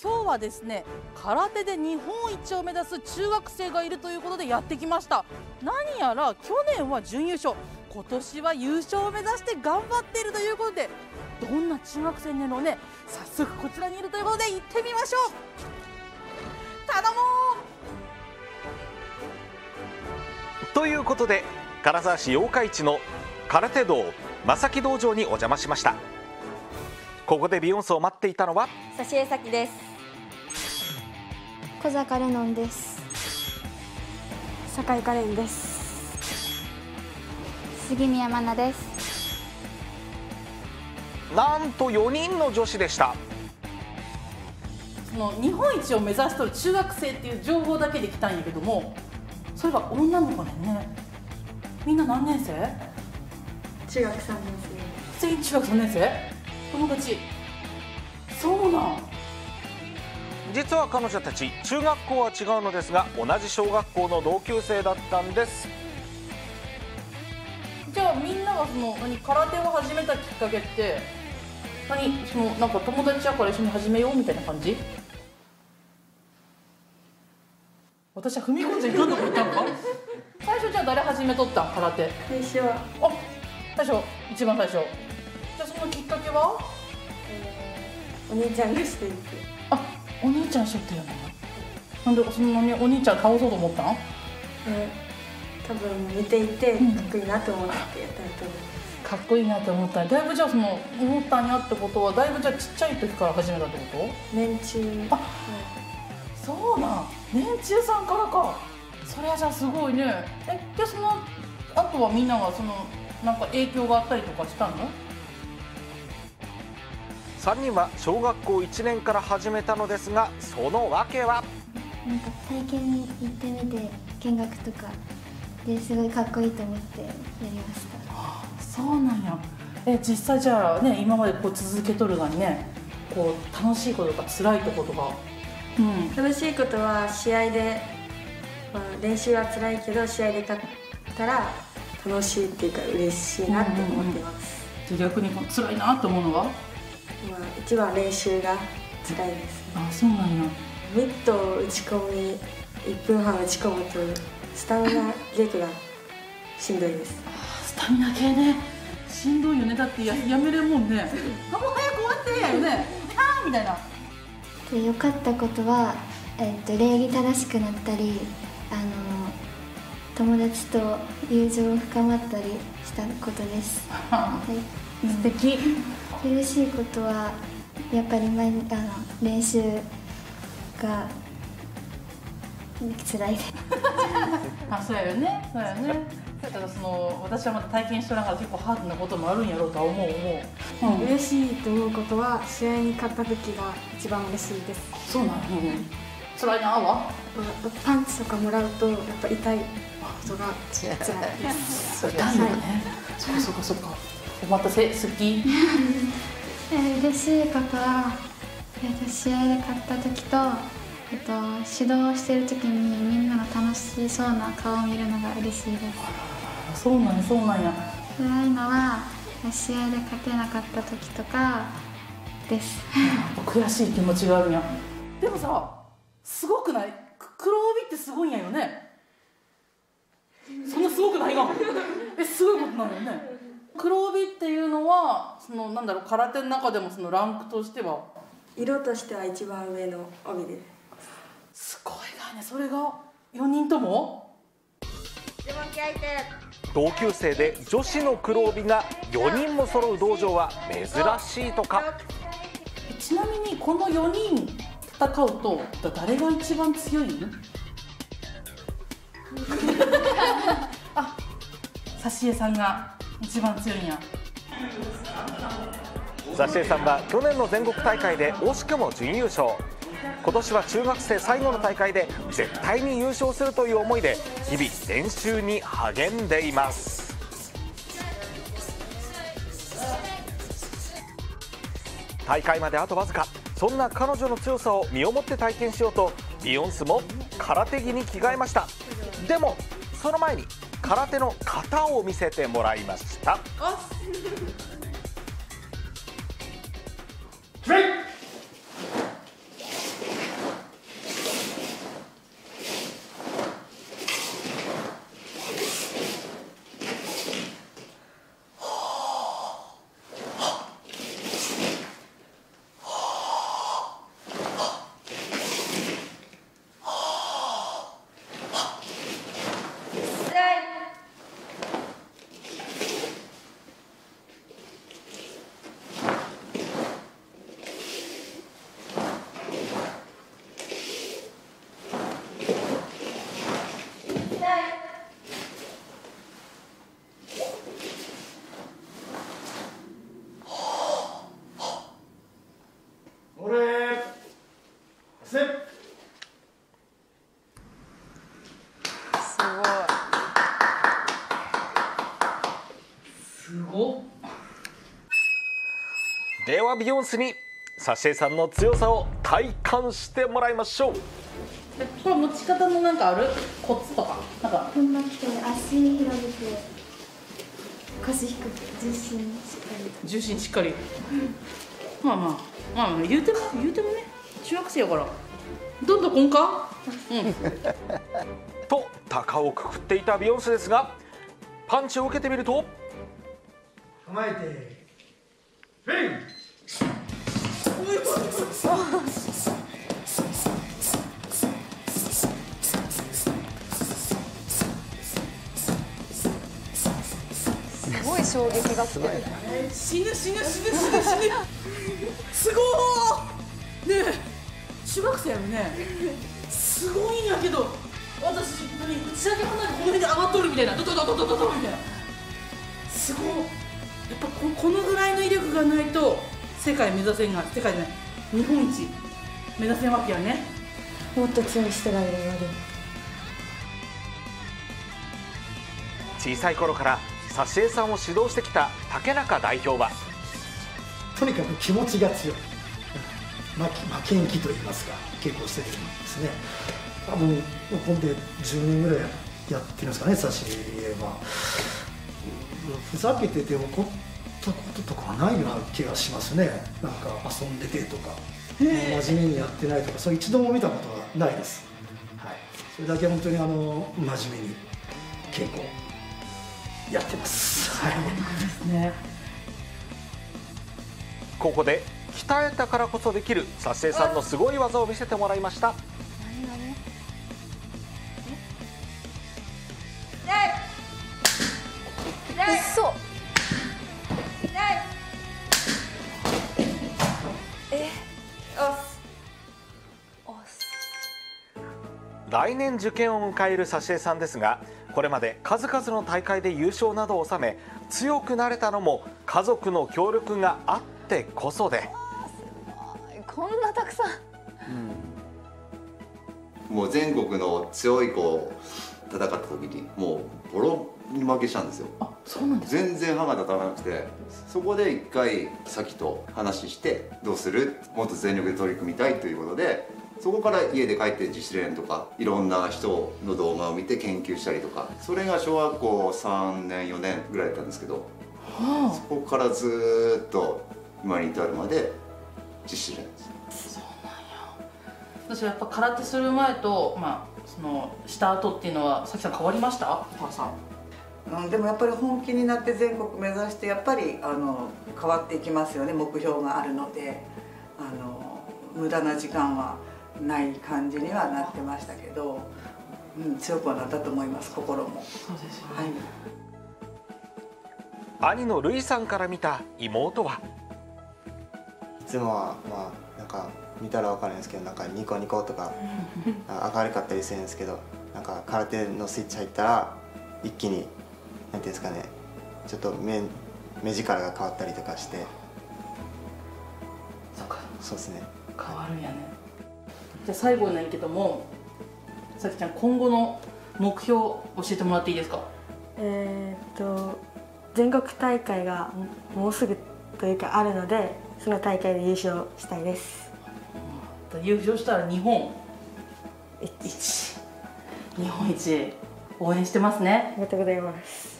今日はですね、空手で日本一を目指す中学生がいるということでやってきました。何やら去年は準優勝、今年は優勝を目指して頑張っているということで、どんな中学生なのね、早速こちらにいるということで行ってみましょう。頼もうということで、金沢市八日市の空手道正木道場にお邪魔しました。ここでビヨンスを待っていたのは指江咲です。 小坂レノンです。 酒井カレンです。 杉宮真奈です。 なんと4人の女子でした。 その日本一を目指している中学生っていう情報だけで来たんやけども、それは女の子でね。みんな何年生？ 中学3年生。全員中学3年生？友達。そうなん。 実は彼女たち中学校は違うのですが、同じ小学校の同級生だったんです。 じゃあみんなが空手を始めたきっかけってなんか友達やから一緒に始めようみたいな感じ？私は踏み込んじゃいかんとこ言ったのか？最初じゃあ誰始めとったん？空手。 最初は。 あ、最初、一番最初。じゃあそのきっかけは？ お兄ちゃんがしていて。 あ、お兄ちゃんしてるの？なんでそんなにお兄ちゃん倒そうと思ったん？ 多分見ていてかっこいいなと思ってやったと思います。 かっこいいなと思ったん。だいぶじゃあ思ったんやってことは、だいぶじゃあちっちゃい時から始めたってこと？ 年中。 あ、そうなん。年中さんからか。それはじゃあすごいね。であとはみんながなんか影響があったりとかしたの ？3人は小学校1年から始めたのですが、その訳はなんか体験に行ってみて、見学とかですごいかっこいいと思ってやりました。 あ、そうなんや。実際じゃあね、今まで続けとるがにね、楽しいこととか辛いとことか。 楽しいことは試合で、練習は辛いけど試合で勝ったら楽しいっていうか嬉しいなって思ってます。 で逆に辛いなと思うのは？ 一番練習が辛いです。 あ、そうなんや。 ミットを打ち込み1分半打ち込むとスタミナ稽古がしんどいです。 スタミナ系ね、しんどいよね。だってやめれんもんね。もう早く終わってやよね。あーみたいな。 良かったことは、礼儀正しくなったり、友達と友情が深まったりしたことです。 はい、素敵。 苦しいことはやっぱり練習が辛いです。 あ、そうやよね。そうやね。だから私はまだ体験してながら結構ハードなこともあるんやろうとは思う。 嬉しいと思うことは試合に勝った時が一番嬉しいです。 そうなの。辛いなは？ パンチとかもらうとやっぱ痛いことが辛いです。 痛いよね。そうか。お待たせ、好き。 嬉しいことは、試合で勝った時と、指導してる時にみんなが楽しそうな顔を見るのが嬉しいです。 そうなんや。 辛いのは試合で勝てなかった時とかです。 悔しい気持ちがあるんや。でもさ、すごくない？黒帯ってすごいんやよね。そんなすごくないが。すごいことなのよね。黒帯っていうのは空手の中でもランクとしては色としては一番上の帯です。 すごいがね。それが4人とも同級生で女子の黒帯が4人も揃う道場は珍しいとか。 ちなみにこの4人戦うと誰が一番強い？あ、指江さんが一番強いんや。 指江さんは去年の全国大会で惜しくも準優勝。今年は中学生最後の大会で絶対に優勝するという思いで日々練習に励んでいます。大会まであとわずか。そんな彼女の強さを身をもって体験しようとビヨンスも空手着に着替えました。でもその前に空手の型を見せてもらいました。 ではビヨンスにサシエさんの強さを体感してもらいましょう。 でこれ持ち方のなんかあるコツとかなんか。 踏ん張って足広げて腰低く重心しっかり。 まあまあ言うてもね中学生やからどんどんこんか。 と高をくくっていたビヨンスですが、パンチを受けてみると構えてレイすごい衝撃が来てる。 死ぬすごーねえ中学生やろね。すごいんやけど私打ち上げ花火この辺で上がっとるみたいなドドドドドドドみたいな。すごいやっぱこのぐらいの威力がないと世界目指せんが世界じゃない日本一目指せんわけやね。 もっと強いしてられるより。 小さい頃からサシエさんを指導してきた竹中代表は、 とにかく気持ちが強い、負けん気と言いますか、稽古してるんですね。多分こんで10年ぐらいやってるんですかね、差し入れは。ふざけてて怒ったこととかはないような気がしますね。なんか遊んでてとか真面目にやってないとか、そう一度も見たことはないです。はい、それだけ本当に真面目に稽古やってます。はいね。 ここで鍛えたからこそできるサシエさんのすごい技を見せてもらいました。 嘘。 来年受験を迎えるサシエさんですが、これまで数々の大会で優勝などを収め強くなれたのも家族の協力があってこそで、 こんなたくさん。 もう全国の強い子戦った時にもうボロに負けしたんですよ。 あ、そうなんですか。 全然歯が立たなくて、そこで一回さきと話してどうする、もっと全力で取り組みたいということで、そこから家で帰って自主練とかいろんな人の動画を見て研究したりとか、それが小学校3年4年ぐらいだったんですけど、そこからずーっと今に至るまで自主練です。 私やっぱ空手する前と、そのした後っていうのはさきさん変わりました？お母さん。 でもやっぱり本気になって全国目指してやっぱり変わっていきますよね。目標があるので無駄な時間はない感じにはなってましたけど、強くはなったと思います。心も。 そうですよね。 はい、兄のルイさんから見た妹は、 いつもはなんか見たら分かるんですけど、なんかニコニコとか明るかったりするんですけど、なんか空手のスイッチ入ったら一気になんていうんですかね、ちょっと目力が変わったりとかして。そうですね、 変わるんやね。じゃあ最後にないけども、さきちゃん今後の目標教えてもらっていいですか？ 全国大会がもうすぐというかあるので、その大会で優勝したいです。 優勝したら日本一応援してますね。 ありがとうございます。